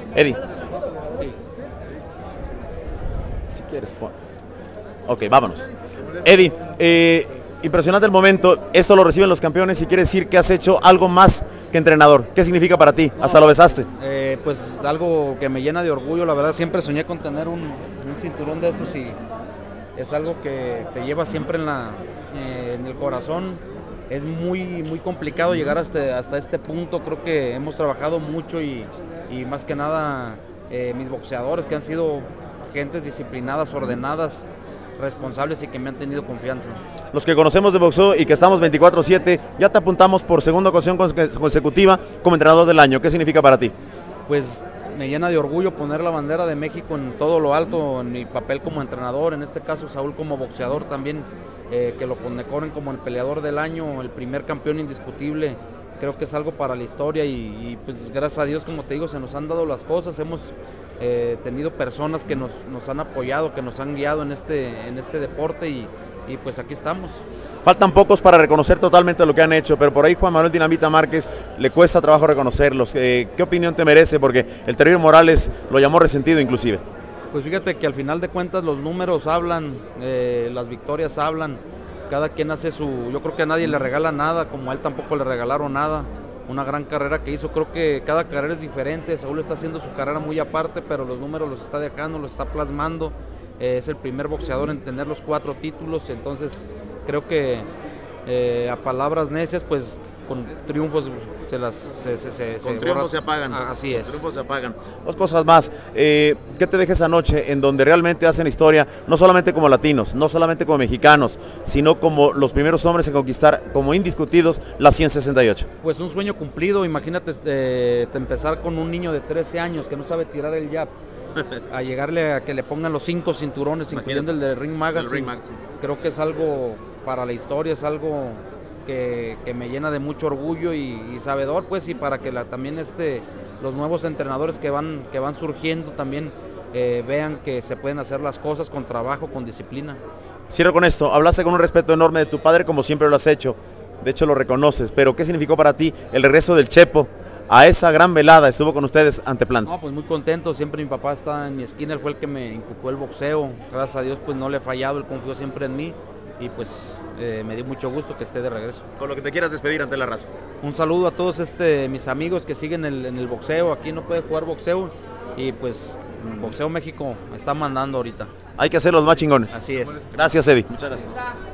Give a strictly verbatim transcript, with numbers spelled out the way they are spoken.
Eddie. Si quieres, pon. Ok, vámonos. Eddie, eh, impresionante el momento, esto lo reciben los campeones y quiere decir que has hecho algo más que entrenador. ¿Qué significa para ti? No, Hasta lo besaste. Eh, pues algo que me llena de orgullo, la verdad siempre soñé con tener un, un cinturón de estos y es algo que te lleva siempre en, la, eh, en el corazón. Es muy, muy complicado llegar hasta, hasta este punto, creo que hemos trabajado mucho y, y más que nada eh, mis boxeadores que han sido gentes disciplinadas, ordenadas, responsables y que me han tenido confianza. Los que conocemos de boxeo y que estamos veinticuatro siete, ya te apuntamos por segunda ocasión consecutiva como entrenador del año. ¿Qué significa para ti? Pues me llena de orgullo poner la bandera de México en todo lo alto, en mi papel como entrenador, en este caso Saúl como boxeador también, eh, que lo condecoren como el peleador del año, el primer campeón indiscutible. Creo que es algo para la historia y, y pues gracias a Dios, como te digo, se nos han dado las cosas, hemos eh, tenido personas que nos, nos han apoyado, que nos han guiado en este, en este deporte y, y pues aquí estamos. Faltan pocos para reconocer totalmente lo que han hecho, pero por ahí Juan Manuel Dinamita Márquez le cuesta trabajo reconocerlos. Eh, ¿Qué opinión te merece? Porque el Terrible Morales lo llamó resentido inclusive. Pues fíjate que al final de cuentas los números hablan, eh, las victorias hablan. Cada quien hace su, yo creo que a nadie le regala nada, como a él tampoco le regalaron nada, una gran carrera que hizo, creo que cada carrera es diferente, Saúl está haciendo su carrera muy aparte, pero los números los está dejando, los está plasmando, eh, es el primer boxeador en tener los cuatro títulos, entonces creo que eh, a palabras necias, pues con triunfos se las se, se, se, con se triunfos borra. se apagan. Ah, así con es. triunfos se apagan. Dos cosas más. Eh, ¿Qué te deja esa noche en donde realmente hacen historia, no solamente como latinos, no solamente como mexicanos, sino como los primeros hombres en conquistar, como indiscutidos, la ciento sesenta y ocho? Pues un sueño cumplido. Imagínate eh, empezar con un niño de trece años que no sabe tirar el jab, a llegarle a que le pongan los cinco cinturones, incluyendo el de Ring Magazine. Ring Magazine. Creo que es algo para la historia, es algo que, que me llena de mucho orgullo y, y sabedor, pues, y para que la, también este, los nuevos entrenadores que van, que van surgiendo también eh, vean que se pueden hacer las cosas con trabajo, con disciplina. Cierro con esto, hablaste con un respeto enorme de tu padre como siempre lo has hecho, de hecho lo reconoces, pero ¿qué significó para ti el regreso del Chepo a esa gran velada? Estuvo con ustedes ante Plant. No, pues muy contento, siempre mi papá está en mi esquina, él fue el que me inculcó el boxeo, gracias a Dios pues no le he fallado, él confió siempre en mí y pues eh, me dio mucho gusto que esté de regreso. Con lo que te quieras despedir ante la raza. Un saludo a todos este, mis amigos que siguen el, en el boxeo, aquí no puede jugar boxeo y pues Boxeo México está mandando ahorita. Hay que hacer los más chingones. Así es. Gracias, Eddie. Muchas gracias.